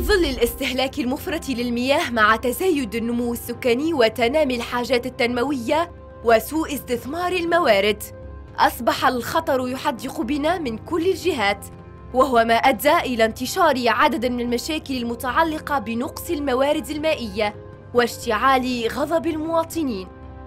ظل الاستهلاك المفرط للمياه مع تزايد النمو السكاني وتنامي الحاجات التنموية وسوء استثمار الموارد، أصبح الخطر يحدق بنا من كل الجهات، وهو ما أدى إلى انتشار عدد من المشاكل المتعلقة بنقص الموارد المائية واشتعال غضب المواطنين.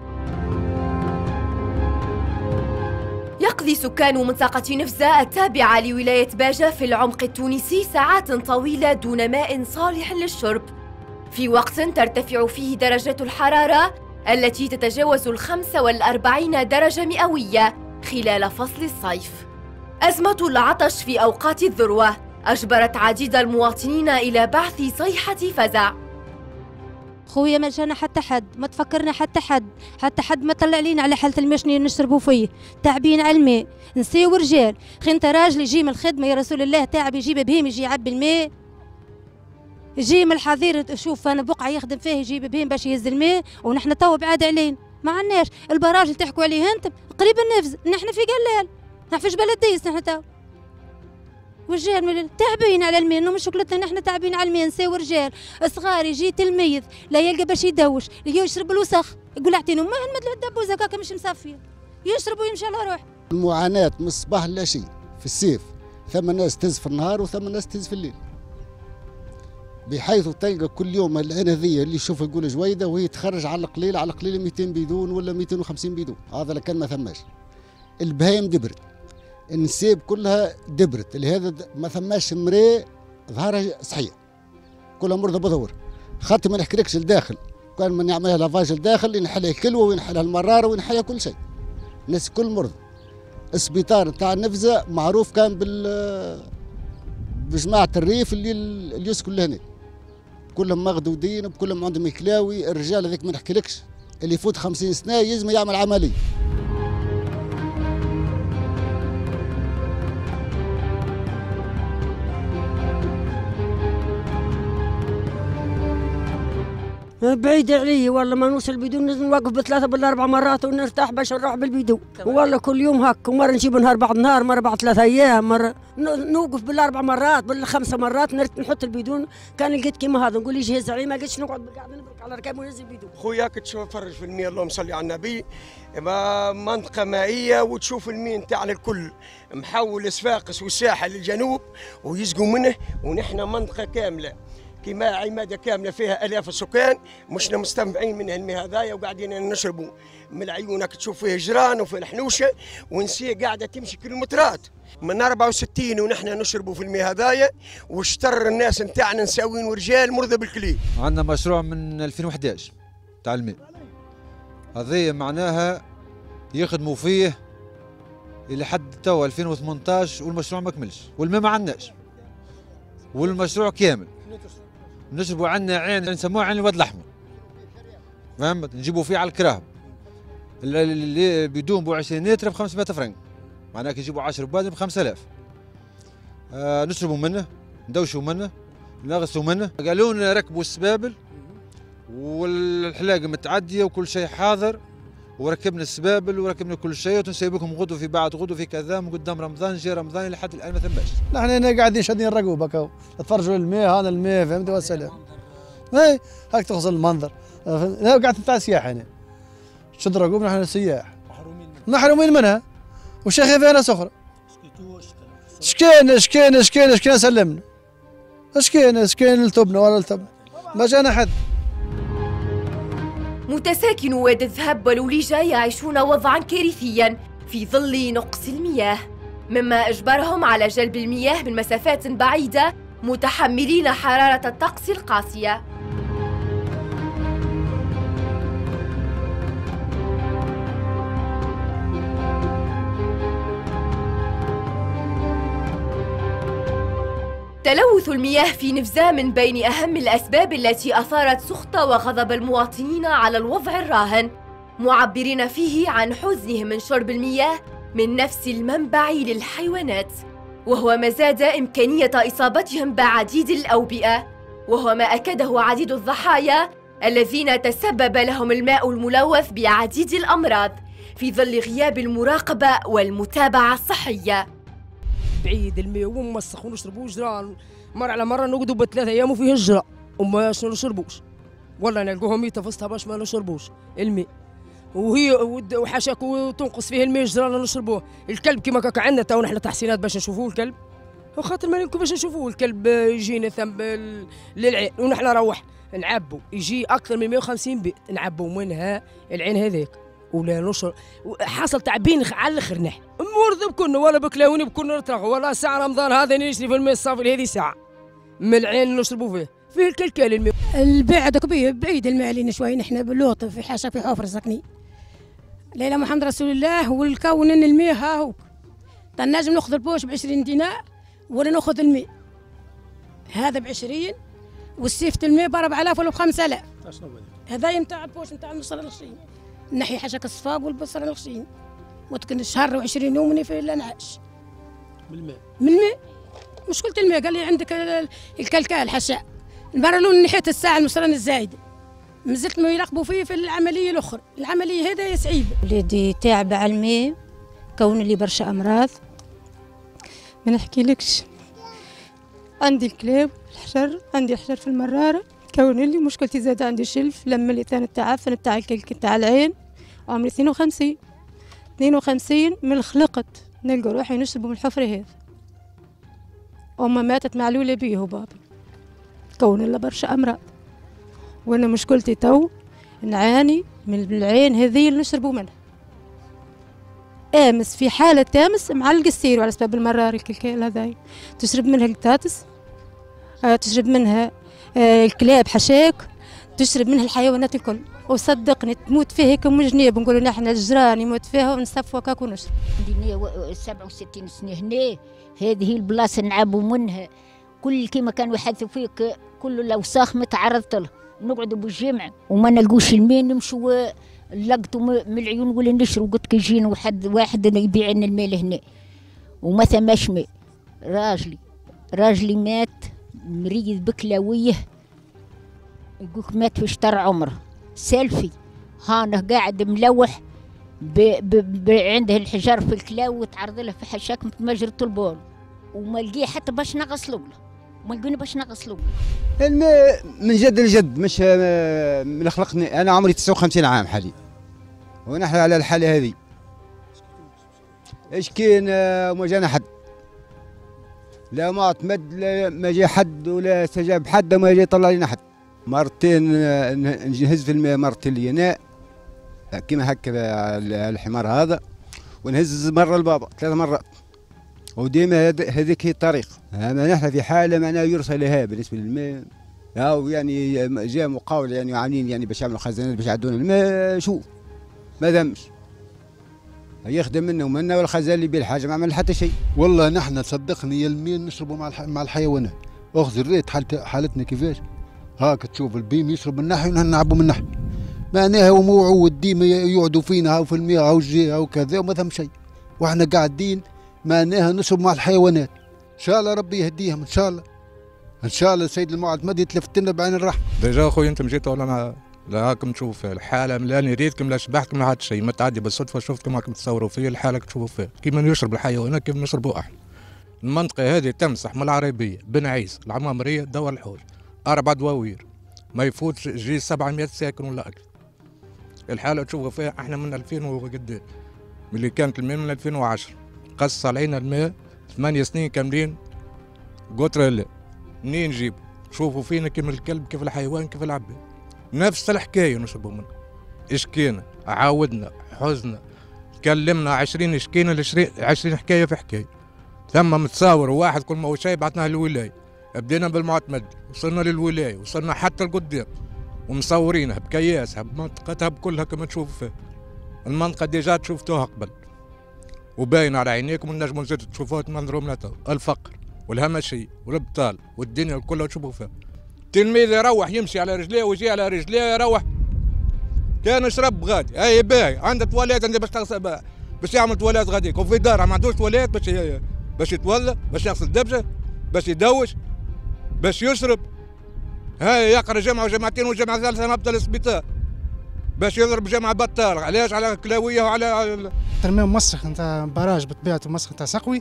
يقضي سكان منطقة نفزة التابعة لولاية باجة في العمق التونسي ساعات طويلة دون ماء صالح للشرب، في وقت ترتفع فيه درجة الحرارة التي تتجاوز 45 درجة مئوية خلال فصل الصيف. أزمة العطش في أوقات الذروة أجبرت عديد المواطنين إلى بعث صيحة فزع. خويا ما جانا حتى حد، ما تفكرنا حتى حد ما طلع لينا على حالة المشني نشربوا فيه، تعبين على الماء، نساء ورجال. خي انت راجل يجي من الخدمة يا رسول الله تعب يجيب بهيم يجي يعبي الماء، يجي من الحظيرة شوف انا بقعة يخدم فيه يجيب بهيم باش يهز الماء، ونحن تو بعاد علينا، ما عندناش البراج اللي تحكوا عليه انتم قريب النفز، نحن في قلال، نحن في جبل الديس نحن تو. ورجال تعبين على الماء، انه مشكلتنا نحن تعبين على الماء، نساء ورجال، صغار يجي تلميذ لا يلقى باش يدوش، يشرب الوسخ، يقول اعطيني ما هنمد الدبوزه هكاك مش مصفيه، يشرب ويمشي على روح. المعاناة من الصباح لا شيء في الصيف، ثم ناس تهز في النهار وثم ناس تهز في الليل. بحيث تلقى كل يوم العين هذيا اللي يشوف يقول جويده وهي تخرج على القليل 200 بيدون ولا 250 بيدون، هذا لكان ما ثماش. البهايم دبرت، النسيب كلها دبرت، لهذا ما ثماش مري ظهرها صحيح، كلها مرضى بدور. خاطر ما نحكيلكش الداخل، كان من يعملها لافاج الداخل ينحلها الكلوه وينحلها المراره وينحلها كل شيء. الناس كل مرضى. السبيطار نتاع النفزه معروف كان بجماعه الريف اللي يسكن لهنا. كلهم مغدودين، كلهم عندهم كلاوي، الرجال هذيك ما نحكيلكش اللي يفوت 50 سنه يلزم يعمل عمليه. بعيد علي والله ما نوصل بدون نوقف بثلاثة بالأربع مرات ونرتاح باش نروح بالبيدو، والله كل يوم هك، مرة نجيب نهار بعد نهار، مرة بعد 3 أيام، مرة نوقف بالأربع مرات بال5 مرات نحط البيدون. كان لقيت كيما هذا نقول يجهز علي، ما قلتش نقعد قاعد نبرك على ركاب وننزل بيدو. خويا كتشوف تفرج في المياه، اللهم صل على النبي، منطقة مائية وتشوف المياه نتاعنا الكل محول صفاقس والساحل للجنوب ويسقوا منه، ونحن منطقة كاملة كما عماده كامله فيها الاف السكان، مشنا مستمتعين من الماء هذايا وقاعدين نشربوا من عيونك تشوف فيه جران وفي الحنوشه، ونسيه قاعده تمشي كيلومترات من 64 ونحن نشربوا في الماء هذايا، واشتر الناس نتاعنا نساوين ورجال مرضى بالكلي. عندنا مشروع من 2011 تاع الماء هذايا، معناها يخدموا فيه الى حد توا 2018 والمشروع ما كملش، والماء ما عندناش، والمشروع كامل نشربوا. عندنا عين نسموها عين الواد الاحمر، فهمت؟ نجيبوا فيه على الكراهب اللي بدون بو 20 لتر ب 500 فرنك، معناها كي يجيبوا 10 بوادم ب 5000. نشربوا منه، ندوشوا منه، نغسلوا منه. قالوا لنا ركبوا السبابل والحلاقه متعديه وكل شيء حاضر، وركبنا السبابل وركبنا كل شيء، وتنسيبكم غدو في بعد غدو في كذا، من قدام رمضان جاي رمضان لحد الان ما ثماش. نحن هنا قاعدين شادين الرقوب هكا، تفرجوا الماء، هذا الماء فهمت والسلام. اي هاك تغسل المنظر، قاعد تاع سياح هنا. شد رقوب نحن سياح. محرومين منها. وش فينا سخرة؟ شكين سلمنا. شكين التبنا ولا التبنا. ما جانا حد. متساكن وادي الذهب والوليجة يعيشون وضعاً كارثياً في ظل نقص المياه، مما أجبرهم على جلب المياه من مسافات بعيدة متحملين حرارة الطقس القاسية. تلوث المياه في نفزة من بين أهم الأسباب التي أثارت سخط وغضب المواطنين على الوضع الراهن، معبرين فيه عن حزنهم من شرب المياه من نفس المنبع للحيوانات، وهو ما زاد إمكانية إصابتهم بعديد الأوبئة، وهو ما أكده عديد الضحايا الذين تسبب لهم الماء الملوث بعديد الأمراض في ظل غياب المراقبة والمتابعة الصحية. بعيد الماء وموسخ ونشربوا جران، مرة على مرة نقعدوا ب3 أيام وفيه هجرة وما نشربوش، والله نلقوهم ميتة في وسطها باش ما نشربوش الماء، وهي وحاشاك وتنقص فيه الماء هجرة نشربوه. الكلب كيما كاك عندنا تو نحن تحسينات باش نشوفوه الكلب، وخاطر ما يمكن باش نشوفوه الكلب يجينا ثم للعين ونحن نروح نعبوا، يجي أكثر من 150 بيت نعبوا منها العين هذاك ولا نشر، حصل تعبين على الاخر نحن مرض بكنا ولا بكلاوني بكنا نترغوا، ولا ساعة رمضان هذا نشري في الماء الصافي هذه ساعة من العين نشربوا فيه الكلكال الماء. البعد بعيد الماء علينا شوي، نحن باللوط في حاشا في حفر ساكنين. ليلى محمد رسول الله والكون ان الماء ها هو نجم ناخذ البوش ب20 دينار ولا ناخذ الماء هذا ب20 والسيفة الماء ب4000 ولا ب5000. هذا نتاع البوش نتاع البصره الغشين نحي حاشاك الصفاق والبصره الغشين وتكن شهر و20 يوم في الانعاش من الماء مشكلة الماء. قال لي عندك الكلكال حشاء المرة الأولى نحيت الساعة المصران الزايدة مازلت ما يراقبوا فيه في العملية الأخرى، العملية هذا صعيبة. وليدي تعب على الماء كون لي برشا أمراض ما نحكيلكش. عندي الكلاب الحجر، عندي الحجر في المرارة، كون لي مشكلتي زاد عندي شلف لما اللي ثاني التعفن بتاع الكلك تاع العين. عمري 52 من خلقت نلقى روحي نشرب من الحفرة هذا. أمي ماتت معلولة بيه وبابا كون إلا برشا أمراض، وأنا مشكلتي تو نعاني من العين هذه اللي نشربوا منها. أمس في حالة أمس معلق السير على سبب المرار الكلكال هذاي، تشرب منها الكتاتس، تشرب منها الكلاب حشاك، تشرب منها الحيوانات الكل، وصدقني تموت فيها هيك مجنيب. نقولوا نحن الجيران يموت فيها ونصفوا هكاك ونشرب. عندي 67 سنة هنا، هذه البلاصة نعبوا منها كل كيما كانوا يحثوا فيك كل الأوساخ متعرضت له. نقعدوا بالجمع وما نلقوش الماء نمشوا لقطوا من العيون ولا نشروا. قلت كي يجينا واحد يبيع لنا الماء لهنا وما ثماش ماء. راجلي مات مريض بكلاويه، يقولك مات في شطر عمره سالفي هانه قاعد ملوح عنده الحجر في الكلاو وتعرض له في حشاك متمجرة البول وما لقيه حتى باش نغسلوا له، ما لقينا باش نغسلوا له. الماء من جد لجد مش من خلقني. انا عمري 59 عام حاليا ونحن على الحاله هذه. ايش كاين وما جانا حد، لا ما اعتمد، لا ما جاء حد ولا استجاب حد وما جاء يطلع لنا حد. مرتين نجهز في الماء، مرتين ليناء كيما هكا الحمار هذا، ونهز مره البابا 3 مرات، وديما هذيك هي الطريقه. اما نحن في حاله معناها يرسل لها بالنسبه للماء، او يعني جاء مقاول يعني عاملين يعني باش يعملوا خزانات باش يعدون الماء. شوف ما ذمش يخدم منا ومنا، والخزان اللي بيه الحاجه ما عمل حتى شيء. والله نحن صدقني الماء نشربوا مع الحيوانات. اخذ الريت حالتنا كيفاش هاك تشوف البيم يشرب من ناحيه ونحن نعبوا من ناحيه، معناها هو موعود ديما يقعدوا فينا هاو في الماء هاو الجي هاو كذا وما ثم شيء، واحنا قاعدين معناها نشرب مع الحيوانات. ان شاء الله ربي يهديهم ان شاء الله، ان شاء الله السيد المعتمد يتلفت لنا بعين الرحمه. ديجا خويا انت مشيت ولا لا هاكم تشوف الحاله، لا ريتكم لا شبحتكم لا حتى شيء، ما تعدي بالصدفه شفتكم هاكم تصوروا فيا الحاله تشوفوا فيها كيما يشرب الحيوانات كيف نشربوا احنا. المنطقه هذه تمسح من العربيه بن عيسى العمامريه دور الحوج 4 دواوير ما يفوتش يجي 700 ساكن ولا اكثر. الحاله تشوفوا فيها احنا من 2000 وقدام، ملي كانت الماء من 2010 قص علينا الماء 8 سنين كاملين. قطره لا منين نجيب؟ شوفوا فينا كيف الكلب كيف الحيوان كيف العباد، نفس الحكايه نشربوا منها. اشكينا عاودنا حزنا كلمنا 20 شكينا 20 حكايه في حكايه. ثم متصاور واحد كل ما هو شيء بعثناه للولايه، بدينا بالمعتمد وصلنا للولايه وصلنا حتى لقدام ومصورينها بكياسها بمنطقتها بكلها كما تشوفوا فيها. المنطقه ديجا شفتوها قبل وباين على عينيكم ونجموا نزيدوا تشوفوها تمنظروا منها الفقر والهمشيه والابطال والدنيا كلها تشوفوا فيها. التلميذ يروح يمشي على رجليه ويجي على رجليه يروح كان يشرب غادي. اي باهي عنده تواليت عندي باش تغسل باش يعمل تواليت غاديك، وفي داره ما عندوش تواليت باش يتوضا باش يغسل دبشه باش يدوش باش يشرب. هاي يقرا جامعه وجامعتين والجامعه الثالثه مبدا السبيطار باش يضرب جامعه بطال. علاش؟ على كلاويه وعلى ترميم مسخ نتاع براج بطبيعته مسخ نتاع سقوي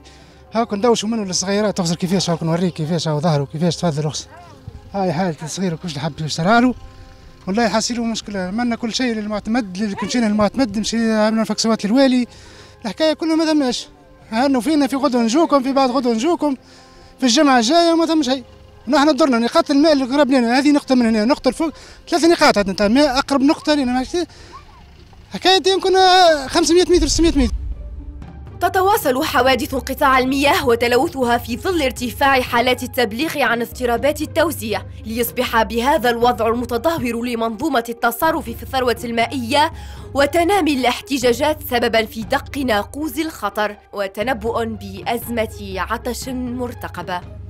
هاك ندوشوا منه للصغيرات تغسل كيفاش، هاك نوريك كيفاش هاو ظهره كيفاش تفضل اغسل. هاي حالة الصغير كلش حب يشترى له، والله حاسيلو مشكلة. عملنا كل شيء للمعتمد، اللي مشينا للمعتمد عملنا فكسوات للوالي، الحكاية كلها ما ثماش. هانوا فينا في غدوة نجوكم، في بعد غدوة نجوكم، في الجمعة الجاية وما ثم شيء. ونحن درنا نقاط الماء اللي قرب لنا، هذه نقطة من هنا، نقطة الفوق، 3 نقاط عندنا ماء أقرب نقطة لنا. حكاية يمكن 500 متر 600 متر. تتواصل حوادث انقطاع المياه وتلوثها في ظل ارتفاع حالات التبليغ عن اضطرابات التوزيع، ليصبح بهذا الوضع المتدهور لمنظومة التصرف في الثروة المائية وتنامي الاحتجاجات سبباً في دق ناقوس الخطر وتنبؤ بأزمة عطش مرتقبة.